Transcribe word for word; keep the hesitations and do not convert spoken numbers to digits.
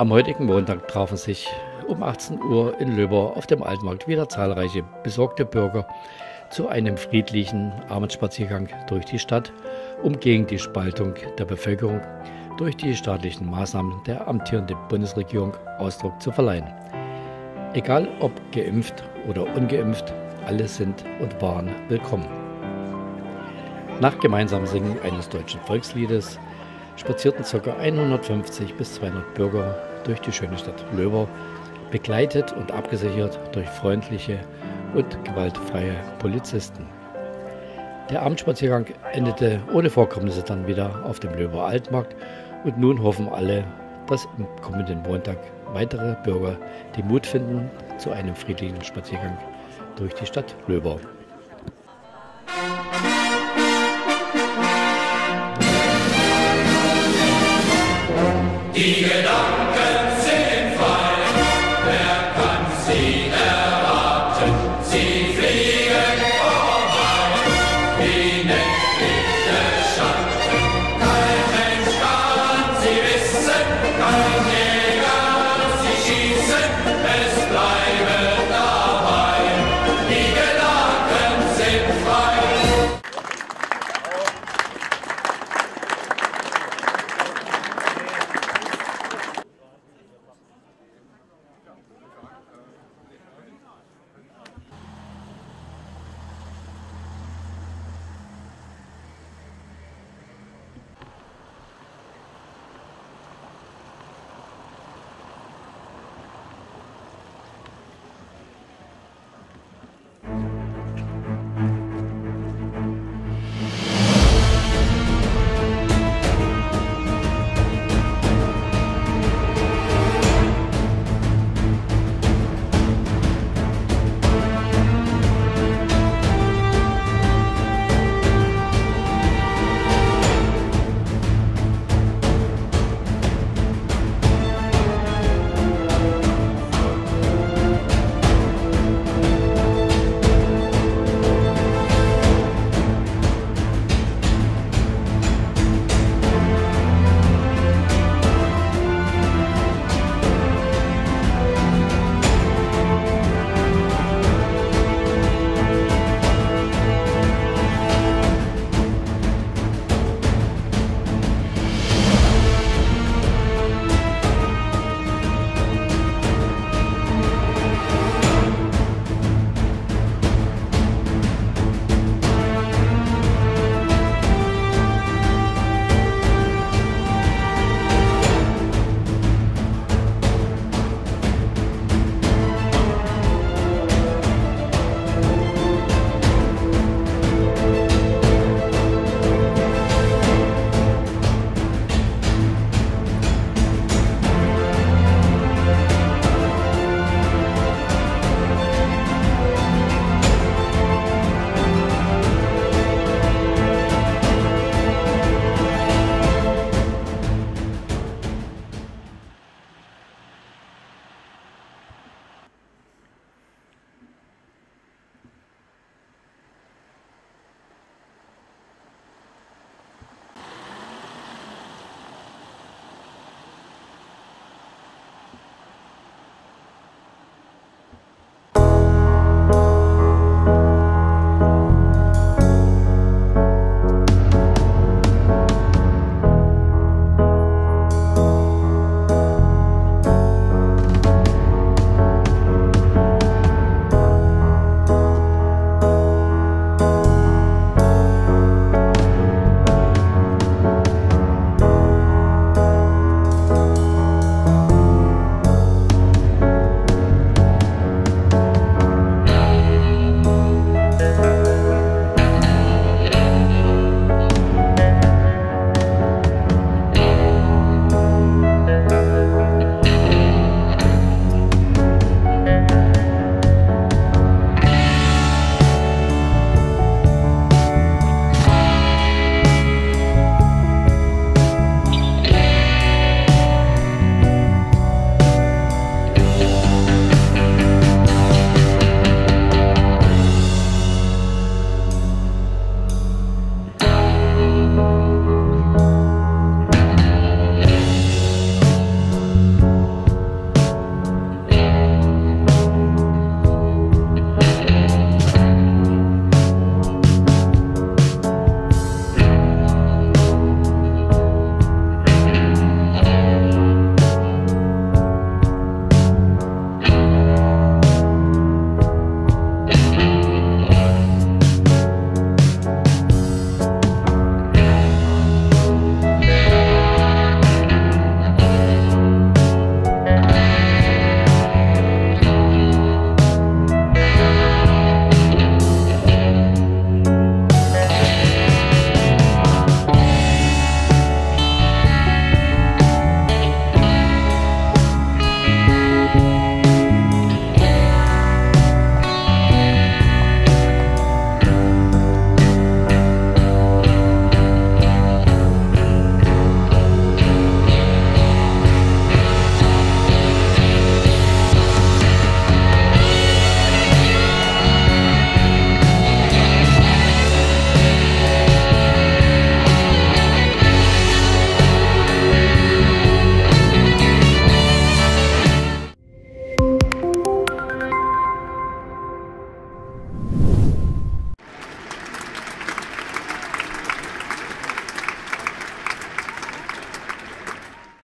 Am heutigen Montag trafen sich um achtzehn Uhr in Löber auf dem Altmarkt wieder zahlreiche besorgte Bürger zu einem friedlichen Abendspaziergang durch die Stadt, um gegen die Spaltung der Bevölkerung durch die staatlichen Maßnahmen der amtierenden Bundesregierung Ausdruck zu verleihen. Egal ob geimpft oder ungeimpft, alle sind und waren willkommen. Nach gemeinsamem Singen eines deutschen Volksliedes spazierten ca. hundertfünfzig bis zweihundert Bürger durch die schöne Stadt Löber, begleitet und abgesichert durch freundliche und gewaltfreie Polizisten. Der Abendspaziergang endete ohne Vorkommnisse dann wieder auf dem Löber Altmarkt und nun hoffen alle, dass am kommenden Montag weitere Bürger den Mut finden zu einem friedlichen Spaziergang durch die Stadt Löber.